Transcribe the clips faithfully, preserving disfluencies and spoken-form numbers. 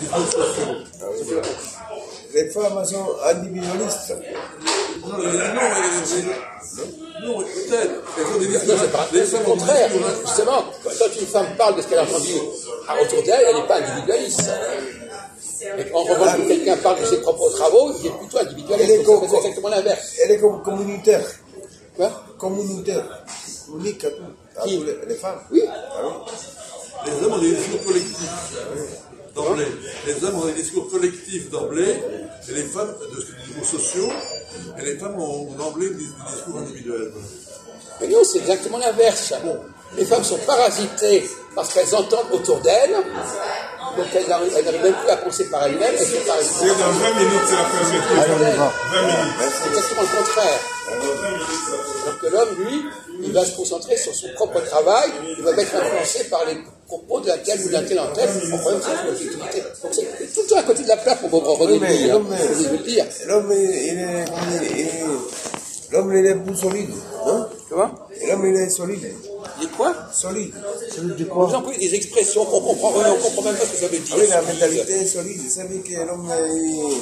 discours sociaux. Ah oui. Les femmes sont individualistes. Non, non, non, peut-être. C'est le contraire. Justement, quand une femme parle de ce qu'elle a entendu autour d'elle, elle n'est pas individualiste. Et en revanche, quand quelqu'un parle de ses propres travaux, il est plutôt individualiste. C'est exactement l'inverse. Elle est comme communautaire. Quoi? Communautaire. Unique à tout. À Qui? tous les, les femmes. Oui. Ah oui. Les hommes ont des discours collectifs d'emblée. Les hommes ont des discours collectifs d'emblée, et les femmes, de des discours sociaux, et les femmes ont d'emblée des discours individuels. Mais non, c'est exactement l'inverse. Les femmes sont parasitées parce qu'elles entendent autour d'elles, donc elles n'arrivent même plus à penser par elles-mêmes, elles sont parasitées. C'est dans vingt minutes, c'est la fermeture. Allez, on y va. vingt minutes. C'est exactement le contraire. Dans vingt minutes, c'est la fermeture. Alors que l'homme, lui, il va se concentrer sur son propre travail, il va être influencé par les propos d'un tel ou d'un tel en tel, en problème c'est son objectivité. Donc c'est tout le temps à côté de la plaque pour René Oui, mais Louis, hein, l'homme, je veux le dire. l'homme, il est, comment dire, il est- l'homme, il est plus solide, hein? Comment? L'homme, il est solide, Il est quoi? solide. Solide de Vous quoi? employez des expressions qu'on comprend, on ne comprend même pas ce que ça veut dire. Ah oui, la mentalité est solide. Vous savez que l'homme, il,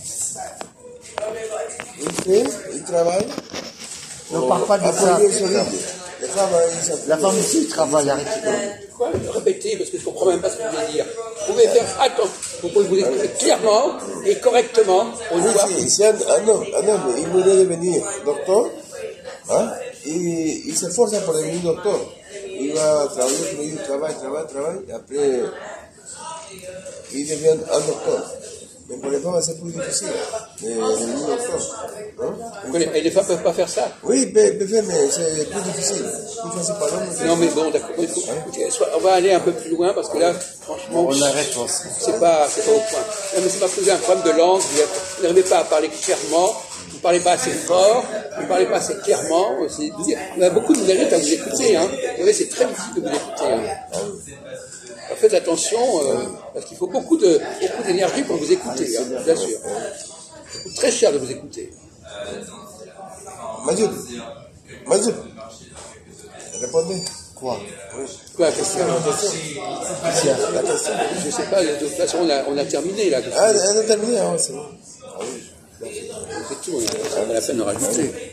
il fait, il travaille. Ne parle pas de Après, ça. il est solide. Les femmes, ils s'appuient. La femme aussi travaille, arrêtez. Quoi? Répétez, parce que je ne comprends même pas ce que vous voulez dire. Vous pouvez faire attention, vous pouvez vous exprimer clairement et correctement. On Oui, voit. si, si un, un homme, un homme, il voulait devenir docteur, hein, il, il s'efforce pour devenir docteur. Il va travailler, il travaille, travaille, travaille, et après, il devient un docteur. Mais pour les femmes, c'est plus difficile de devenir docteur. Hein? Et les femmes ne peuvent pas faire ça. Oui, il peut, peut faire, mais c'est plus difficile. Plus facile par l'homme. Non, mais bon, d'accord. Il faut- écoutez, soit- on va aller un peu plus loin parce que là, franchement, On arrête, on se- c'est pas, c'est pas au point. Non, mais c'est parce que vous avez un problème de langue, vous n'arrivez pas à parler clairement, vous ne parlez pas assez fort, vous ne parlez pas assez clairement. C'est- On a beaucoup de mérite à vous écouter, hein. Vous savez, c'est très difficile de vous écouter. Hein. Alors, faites attention, euh, parce qu'il faut beaucoup de, beaucoup d'énergie pour vous écouter, hein, bien sûr. Ça coûte très cher de vous écouter. Majoud, Majoud, répondez. Quoi? Quoi, la question? Tiens. La question. Je sais pas, de toute façon, on a, on a terminé, là. Ah, elle a terminé, hein, c'est bon. Ah oui. C'est tout, on a, on a la peine de rajouter.